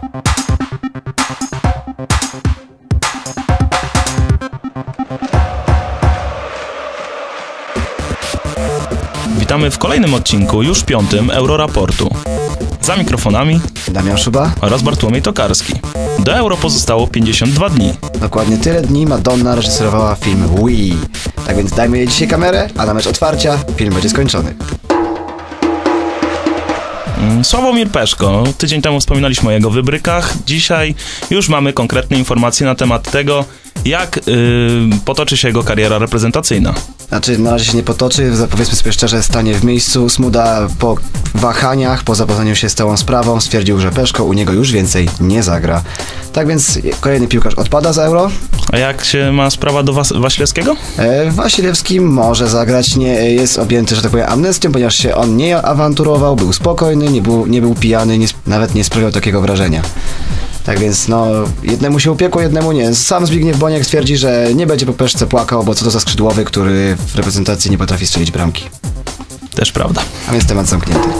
Witamy w kolejnym odcinku, już 5. Euroraportu. Za mikrofonami Damian Szuba oraz Bartłomiej Tokarski. Do Euro pozostało 52 dni. Dokładnie tyle dni Madonna reżyserowała film Wii. Tak więc dajmy jej dzisiaj kamerę, a na mecz otwarcia film będzie skończony. Sławomir Peszko. Tydzień temu wspominaliśmy o jego wybrykach. Dzisiaj już mamy konkretne informacje na temat tego, jak potoczy się jego kariera reprezentacyjna. Znaczy, na razie się nie potoczy, powiedzmy sobie szczerze, stanie w miejscu. Smuda po wahaniach, po zapoznaniu się z całą sprawą stwierdził, że Peszko u niego już więcej nie zagra. Tak więc kolejny piłkarz odpada z Euro. A jak się ma sprawa do Wasilewskiego? Wasilewski może zagrać, nie jest objęty, że tak powiem, amnestią, ponieważ się on nie awanturował, był spokojny, nie był pijany, nawet nie sprawiał takiego wrażenia. Tak więc, no, jednemu się upiekło, jednemu nie. Sam Zbigniew Boniek twierdzi, że nie będzie po Peszce płakał, bo co to za skrzydłowy, który w reprezentacji nie potrafi strzelić bramki. Też prawda. A więc temat zamknięty.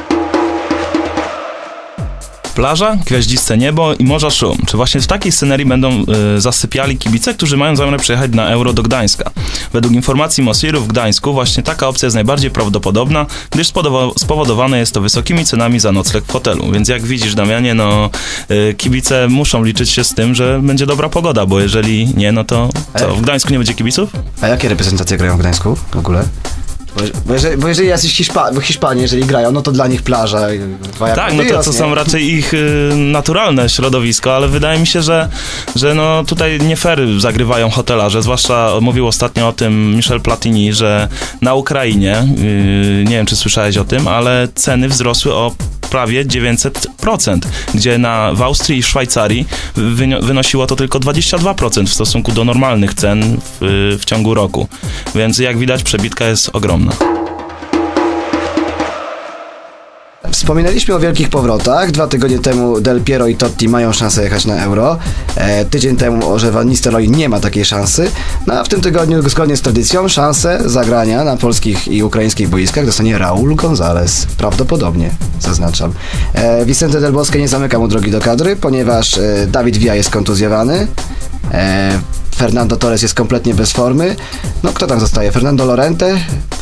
Plaża, gwiaździste niebo i morza szum. Czy właśnie w takiej scenerii będą zasypiali kibice, którzy mają zamiar przyjechać na Euro do Gdańska? Według informacji Mosirów w Gdańsku właśnie taka opcja jest najbardziej prawdopodobna, gdyż spowodowane jest to wysokimi cenami za nocleg w hotelu. Więc jak widzisz, Damianie, no kibice muszą liczyć się z tym, że będzie dobra pogoda, bo jeżeli nie, no to co, w Gdańsku nie będzie kibiców? A jakie reprezentacje grają w Gdańsku w ogóle? Bo jeżeli jacyś Hiszpanie, jeżeli grają, no to dla nich plaża. Tak, no to są raczej ich naturalne środowisko, ale wydaje mi się, że no tutaj nie fair zagrywają hotelarze, zwłaszcza mówił ostatnio o tym Michel Platini, że na Ukrainie, nie wiem czy słyszałeś o tym, ale ceny wzrosły o prawie 900%, gdzie w Austrii i Szwajcarii wynosiło to tylko 22% w stosunku do normalnych cen w ciągu roku. Więc jak widać, przebitka jest ogromna. Wspominaliśmy o wielkich powrotach. 2 tygodnie temu Del Piero i Totti mają szansę jechać na Euro. Tydzień temu, że Van Nistelrooy nie ma takiej szansy. No a w tym tygodniu, zgodnie z tradycją, szansę zagrania na polskich i ukraińskich boiskach dostanie Raúl González. Prawdopodobnie, zaznaczam. Vicente Del Bosque nie zamyka mu drogi do kadry, ponieważ David Villa jest kontuzjowany. Fernando Torres jest kompletnie bez formy. No kto tam zostaje? Fernando Llorente,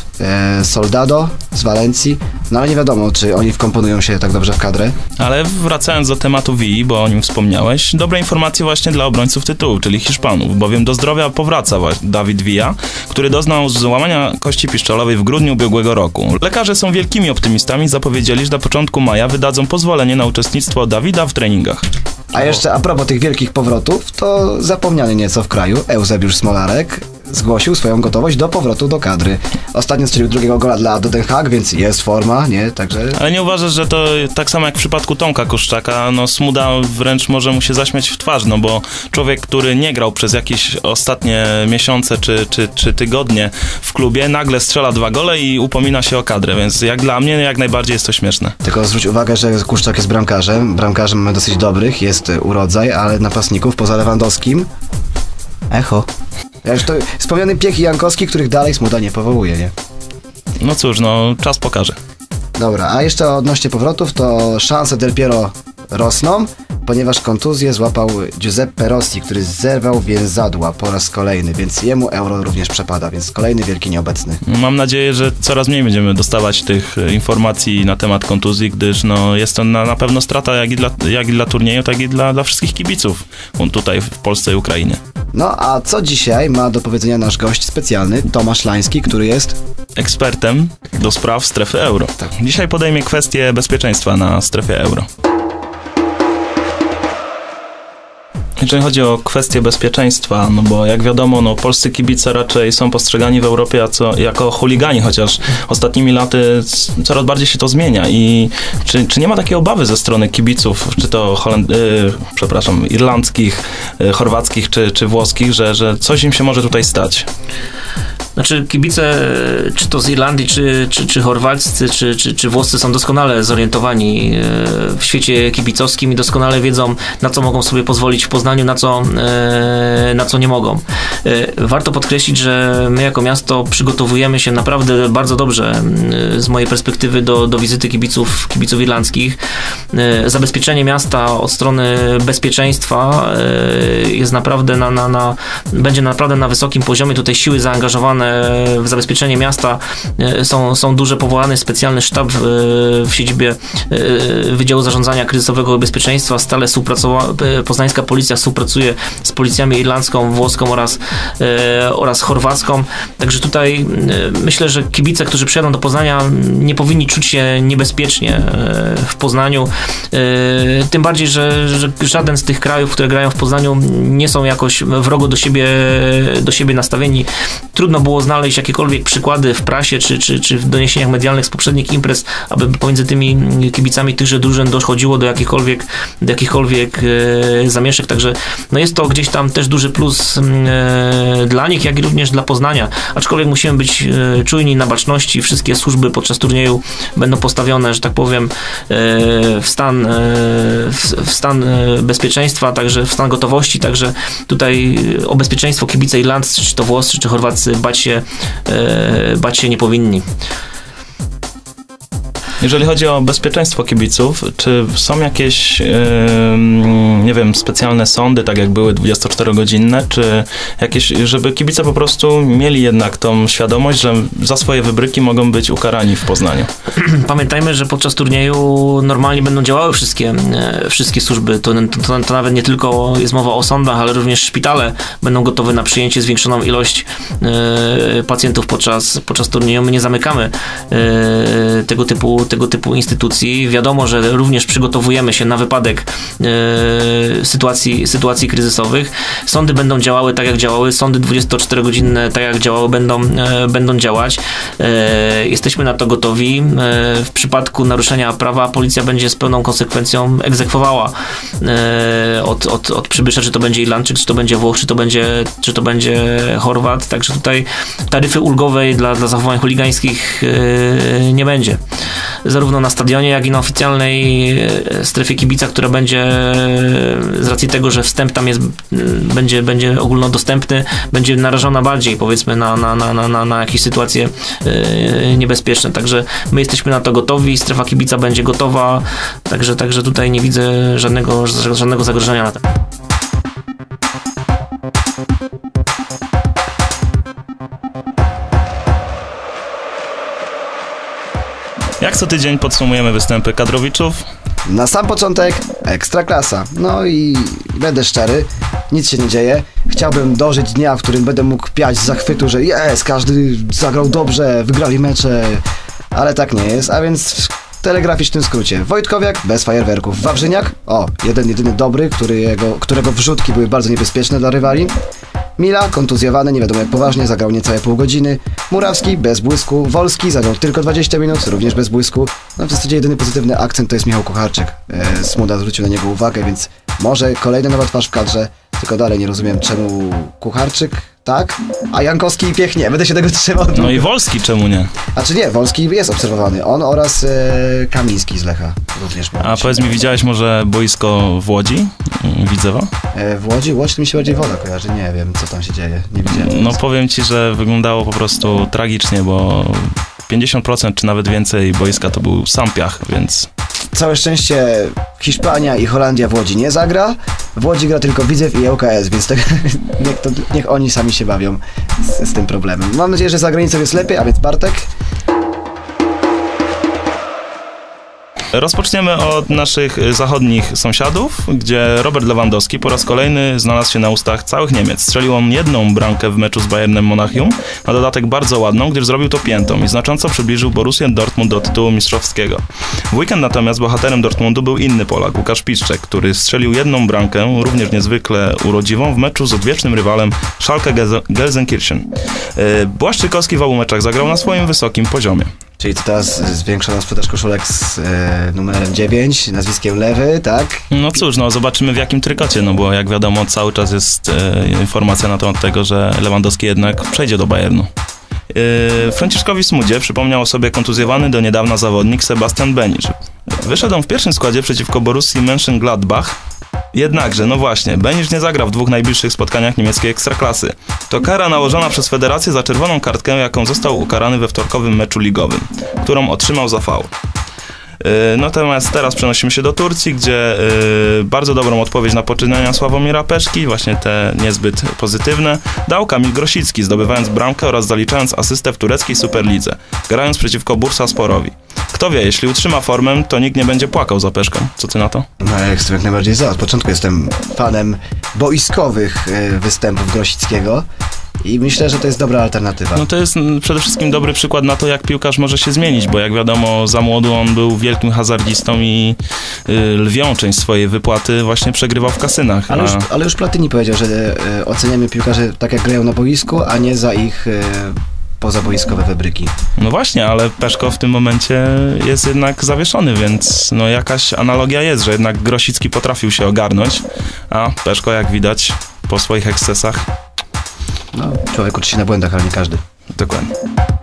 Soldado z Walencji, no ale nie wiadomo, czy oni wkomponują się tak dobrze w kadrę. Ale wracając do tematu Villi, bo o nim wspomniałeś, dobre informacje właśnie dla obrońców tytułu, czyli Hiszpanów, bowiem do zdrowia powraca David Villa, który doznał złamania kości piszczelowej w grudniu ubiegłego roku. Lekarze są wielkimi optymistami, zapowiedzieli, że na początku maja wydadzą pozwolenie na uczestnictwo Davida w treningach. A jeszcze a propos tych wielkich powrotów, to zapomniany nieco w kraju Eusebiusz Smolarek zgłosił swoją gotowość do powrotu do kadry. Ostatnio strzelił drugiego gola dla Den Haag, więc jest forma, nie? Także... Ale nie uważasz, że to tak samo jak w przypadku Tomka Koszczaka, no Smuda wręcz może mu się zaśmiać w twarz, no bo człowiek, który nie grał przez jakieś ostatnie miesiące czy tygodnie w klubie, nagle strzela 2 gole i upomina się o kadrę, więc jak dla mnie jak najbardziej jest to śmieszne. Tylko zwróć uwagę, że Kuszczak jest bramkarzem mamy dosyć dobrych, jest urodzaj, ale napastników poza Lewandowskim echo. Ja już to wspomniany Piech i Jankowski, których dalej Smuda nie powołuje, nie? No cóż, no czas pokaże. Dobra, a jeszcze odnośnie powrotów, to szanse Del Piero rosną, ponieważ kontuzję złapał Giuseppe Rossi, który zerwał więzadła po raz kolejny, więc jemu Euro również przepada, więc kolejny wielki nieobecny. Mam nadzieję, że coraz mniej będziemy dostawać tych informacji na temat kontuzji, gdyż no, jest to na pewno strata jak i dla turnieju, tak i dla wszystkich kibiców tutaj w Polsce i Ukrainie. No a co dzisiaj ma do powiedzenia nasz gość specjalny, Tomasz Lański, który jest ekspertem do spraw strefy euro. Tak. Dzisiaj podejmie kwestię bezpieczeństwa na strefie euro. Jeżeli chodzi o kwestię bezpieczeństwa, no bo jak wiadomo, no polscy kibice raczej są postrzegani w Europie jako chuligani, chociaż ostatnimi laty coraz bardziej się to zmienia i czy nie ma takiej obawy ze strony kibiców, czy to irlandzkich, chorwackich czy włoskich, że coś im się może tutaj stać? Znaczy kibice, czy to z Irlandii, czy chorwaccy, czy włoscy są doskonale zorientowani w świecie kibicowskim i doskonale wiedzą, na co mogą sobie pozwolić w Poznaniu, na co nie mogą. Warto podkreślić, że my jako miasto przygotowujemy się naprawdę bardzo dobrze z mojej perspektywy do wizyty kibiców irlandzkich. Zabezpieczenie miasta od strony bezpieczeństwa jest naprawdę będzie naprawdę na wysokim poziomie. Tutaj siły zaangażowane w zabezpieczenie miasta są duże. Powołany specjalny sztab w siedzibie Wydziału Zarządzania Kryzysowego i Bezpieczeństwa. Stale poznańska policja współpracuje z policjami irlandzką, włoską oraz chorwacką. Także tutaj myślę, że kibice, którzy przyjadą do Poznania, nie powinni czuć się niebezpiecznie w Poznaniu. Tym bardziej, że żaden z tych krajów, które grają w Poznaniu, nie są jakoś wrogo do siebie nastawieni. Trudno było znaleźć jakiekolwiek przykłady w prasie czy w doniesieniach medialnych z poprzednich imprez, aby pomiędzy tymi kibicami tychże drużyn dochodziło do jakichkolwiek zamieszek. Także jest to gdzieś tam też duży plus dla nich, jak i również dla Poznania. Aczkolwiek musimy być czujni na baczności. Wszystkie służby podczas turnieju będą postawione, że tak powiem, w stan bezpieczeństwa, także w stan gotowości, także tutaj o bezpieczeństwo kibice irlandzcy, czy to włoscy, czy chorwaccy bać się nie powinni. Jeżeli chodzi o bezpieczeństwo kibiców, czy są jakieś, nie wiem, specjalne sądy, tak jak były 24-godzinne, czy jakieś, żeby kibice po prostu mieli jednak tą świadomość, że za swoje wybryki mogą być ukarani w Poznaniu? Pamiętajmy, że podczas turnieju normalnie będą działały wszystkie służby. To nawet nie tylko jest mowa o sądach, ale również szpitale będą gotowe na przyjęcie zwiększoną ilość pacjentów podczas turnieju. My nie zamykamy tego typu instytucji. Wiadomo, że również przygotowujemy się na wypadek sytuacji kryzysowych. Sądy będą działały tak, jak działały. Sądy 24-godzinne, tak jak działały, będą działać. Jesteśmy na to gotowi. W przypadku naruszenia prawa policja będzie z pełną konsekwencją egzekwowała od przybysza, czy to będzie Irlandczyk, czy to będzie Włoch, czy to będzie Chorwat. Także tutaj taryfy ulgowej dla zachowań chuligańskich nie będzie. Zarówno na stadionie, jak i na oficjalnej strefie kibica, która będzie z racji tego, że wstęp tam będzie ogólnodostępny, będzie narażona bardziej, powiedzmy, na jakieś sytuacje niebezpieczne. Także my jesteśmy na to gotowi, strefa kibica będzie gotowa, także tutaj nie widzę żadnego zagrożenia na tym. Jak co tydzień podsumujemy występy kadrowiczów? Na sam początek ekstraklasa. No i będę szczery, nic się nie dzieje. Chciałbym dożyć dnia, w którym będę mógł piać z zachwytu, że każdy zagrał dobrze, wygrali mecze, ale tak nie jest, a więc w telegraficznym skrócie. Wojtkowiak bez fajerwerków. Wawrzyniak, jedyny dobry, którego wrzutki były bardzo niebezpieczne dla rywali. Mila, kontuzjowany, nie wiadomo jak poważnie, zagrał niecałe pół godziny. Murawski, bez błysku. Wolski, zagrał tylko 20 minut, również bez błysku. No w zasadzie jedyny pozytywny akcent to jest Michał Kucharczyk. Smuda zwrócił na niego uwagę, więc może kolejna nowa twarz w kadrze, tylko dalej nie rozumiem, czemu Kucharczyk tak, a Jankowski i Piech nie. Będę się tego trzymał. No i Wolski czemu nie? A czy nie, Wolski jest obserwowany. On oraz Kamiński z Lecha również. A powiedz mi, widziałeś może boisko w Łodzi? Widzewa? W Łodzi? Łódź to mi się bardziej woda kojarzy. Nie wiem, co tam się dzieje. Nie widziałem. No powiem ci, że wyglądało po prostu tragicznie, bo 50% czy nawet więcej boiska to był sam piach, więc... Całe szczęście Hiszpania i Holandia w Łodzi nie zagra. W Łodzi gra tylko Widzew i ŁKS, więc niech oni sami się bawią z tym problemem. Mam nadzieję, że za granicą jest lepiej, a więc Bartek. Rozpoczniemy od naszych zachodnich sąsiadów, gdzie Robert Lewandowski po raz kolejny znalazł się na ustach całych Niemiec. Strzelił on jedną bramkę w meczu z Bayernem Monachium, na dodatek bardzo ładną, gdyż zrobił to piętą i znacząco przybliżył Borussię Dortmund do tytułu mistrzowskiego. W weekend natomiast bohaterem Dortmundu był inny Polak, Łukasz Piszczek, który strzelił jedną bramkę, również niezwykle urodziwą, w meczu z odwiecznym rywalem Schalke Gelsenkirchen. Błaszczykowski w obu meczach zagrał na swoim wysokim poziomie. Czyli to teraz zwiększona sprzedaż koszulek z numerem 9, nazwiskiem Lewy, tak? No cóż, zobaczymy w jakim trykocie, bo jak wiadomo cały czas jest informacja na temat tego, że Lewandowski jednak przejdzie do Bayernu. Franciszkowi Smudzie przypomniał o sobie kontuzjowany do niedawna zawodnik Sebastian Benisz. Wyszedł on w pierwszym składzie przeciwko Borussii Mönchengladbach. Jednakże, no właśnie, Benisz nie zagra w 2 najbliższych spotkaniach niemieckiej ekstraklasy. To kara nałożona przez federację za czerwoną kartkę, jaką został ukarany we wtorkowym meczu ligowym, którą otrzymał za faul. Natomiast teraz przenosimy się do Turcji, gdzie bardzo dobrą odpowiedź na poczynania Sławomira Peszki, właśnie te niezbyt pozytywne, dał Kamil Grosicki, zdobywając bramkę oraz zaliczając asystę w tureckiej Superlidze, grając przeciwko Bursasporowi. Kto wie, jeśli utrzyma formę, to nikt nie będzie płakał za Peszką. Co ty na to? No ja jestem jak najbardziej za. Od początku jestem fanem boiskowych występów Grosickiego. I myślę, że to jest dobra alternatywa. No to jest przede wszystkim dobry przykład na to, jak piłkarz może się zmienić, bo jak wiadomo, za młodu on był wielkim hazardzistą i lwią część swojej wypłaty właśnie przegrywał w kasynach. Ale już Platini powiedział, że oceniamy piłkarzy tak, jak grają na boisku, a nie za ich pozaboiskowe wybryki. No właśnie, ale Peszko w tym momencie jest jednak zawieszony, więc no jakaś analogia jest, że jednak Grosicki potrafił się ogarnąć, a Peszko, jak widać, po swoich ekscesach. No, człowiek uczy się na błędach, ale nie każdy. Dokładnie.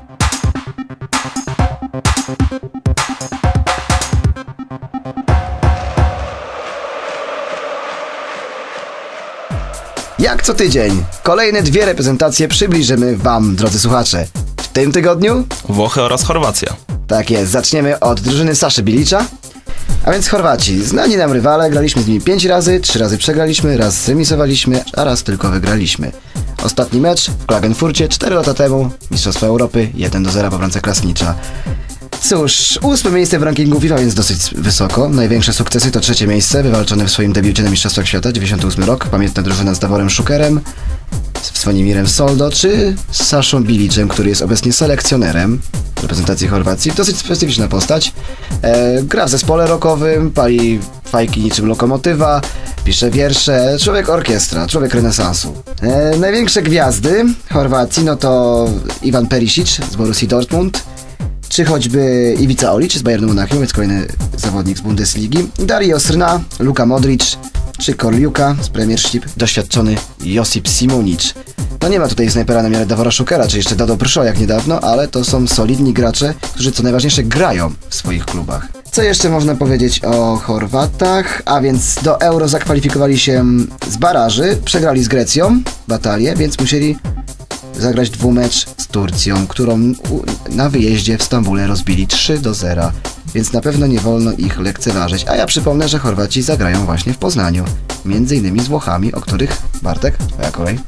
Jak co tydzień, kolejne 2 reprezentacje przybliżymy wam, drodzy słuchacze. W tym tygodniu Włochy oraz Chorwacja. Tak jest, zaczniemy od drużyny Saszy Bilicza. A więc Chorwaci, znani nam rywale, graliśmy z nimi 5 razy, 3 razy przegraliśmy, raz zremisowaliśmy, a raz tylko wygraliśmy. Ostatni mecz w Klagenfurcie 4 lata temu, Mistrzostwa Europy, 1-0 po bramce Krasnicza. Cóż, 8 miejsce w rankingu FIFA, więc dosyć wysoko. Największe sukcesy to 3 miejsce, wywalczone w swoim debiucie na Mistrzostwach Świata, 98 rok. Pamiętna drużyna z Daworem Szukerem, z Swonimirem Soldo, czy z Saszą Biliczem, który jest obecnie selekcjonerem reprezentacji Chorwacji. Dosyć specyficzna postać. Gra w zespole rockowym, pali fajki niczym lokomotywa, pisze wiersze, człowiek orkiestra, człowiek renesansu. Największe gwiazdy Chorwacji no to Ivan Perisic z Borussii Dortmund, czy choćby Ivica Olic z Bayernu Monachium, więc kolejny zawodnik z Bundesligi, Dario Srna, Luka Modric, czy Korliuka z Premiership, doświadczony Josip Simunic. No nie ma tutaj snajpera na miarę Davora Szukera, czy jeszcze Dado Pršo jak niedawno, ale to są solidni gracze, którzy co najważniejsze grają w swoich klubach. Co jeszcze można powiedzieć o Chorwatach? A więc do Euro zakwalifikowali się z baraży, przegrali z Grecją batalię, więc musieli zagrać dwumecz z Turcją, którą na wyjeździe w Stambule rozbili 3-0, więc na pewno nie wolno ich lekceważyć. A ja przypomnę, że Chorwaci zagrają właśnie w Poznaniu, między innymi z Włochami, o których Bartek, twoja kolej.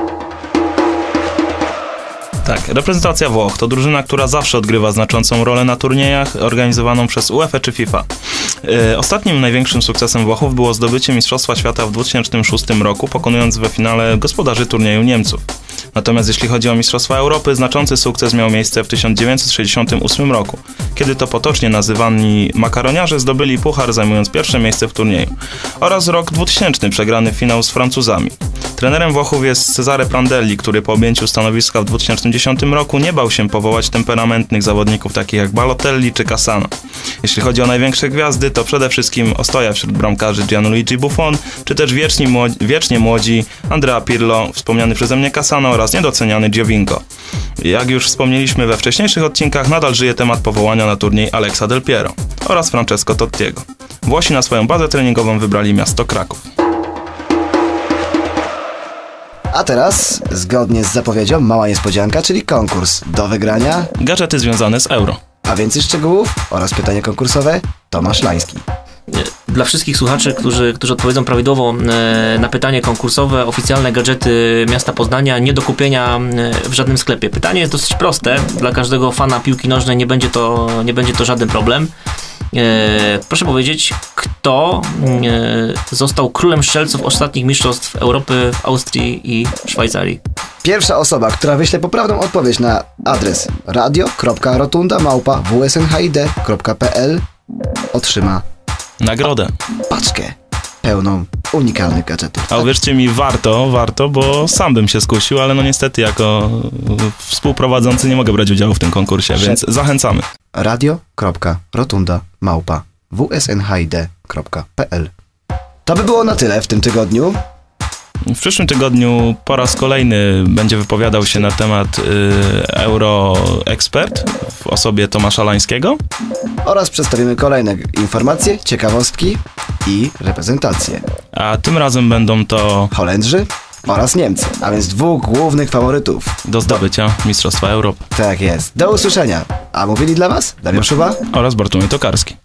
Tak, reprezentacja Włoch to drużyna, która zawsze odgrywa znaczącą rolę na turniejach organizowaną przez UEFA czy FIFA. Ostatnim największym sukcesem Włochów było zdobycie Mistrzostwa Świata w 2006 roku, pokonując we finale gospodarzy turnieju Niemców. Natomiast jeśli chodzi o Mistrzostwa Europy, znaczący sukces miał miejsce w 1968 roku, kiedy to potocznie nazywani makaroniarze zdobyli puchar, zajmując pierwsze miejsce w turnieju. Oraz rok 2000, przegrany finał z Francuzami. Trenerem Włochów jest Cesare Prandelli, który po objęciu stanowiska w 2010 roku nie bał się powołać temperamentnych zawodników takich jak Balotelli czy Cassano. Jeśli chodzi o największe gwiazdy, to przede wszystkim ostoja wśród bramkarzy Gianluigi Buffon, czy też wiecznie młodzi Andrea Pirlo, wspomniany przeze mnie Cassano oraz niedoceniany Giovinco. Jak już wspomnieliśmy we wcześniejszych odcinkach, nadal żyje temat powołania na turniej Alexa Del Piero oraz Francesco Tottiego. Włosi na swoją bazę treningową wybrali miasto Kraków. A teraz, zgodnie z zapowiedzią, mała niespodzianka, czyli konkurs do wygrania. Gadżety związane z euro. A więcej szczegółów oraz pytanie konkursowe Tomasz Lański. Dla wszystkich słuchaczy, którzy odpowiedzą prawidłowo na pytanie konkursowe, oficjalne gadżety miasta Poznania nie do kupienia w żadnym sklepie. Pytanie jest dosyć proste. Dla każdego fana piłki nożnej nie będzie to żaden problem. Proszę powiedzieć, kto został królem strzelców ostatnich mistrzostw Europy w Austrii i Szwajcarii? Pierwsza osoba, która wyśle poprawną odpowiedź na adres radio.rotunda@wsnhid.pl otrzyma nagrodę. Paczkę pełną unikalnych gadżetów. A uwierzcie mi, warto, bo sam bym się skusił, ale no niestety jako współprowadzący nie mogę brać udziału w tym konkursie, więc zachęcamy. radio.rotunda@wsnhid.pl. To by było na tyle w tym tygodniu. W przyszłym tygodniu po raz kolejny będzie wypowiadał się na temat Euroekspert w osobie Tomasza Lańskiego. Oraz przedstawimy kolejne informacje, ciekawostki i reprezentacje. A tym razem będą to Holendrzy oraz Niemcy, a więc dwóch głównych faworytów do zdobycia Mistrzostwa Europy. Tak jest. Do usłyszenia. A mówili dla Was Damian Szuba oraz Bartłomiej Tokarski.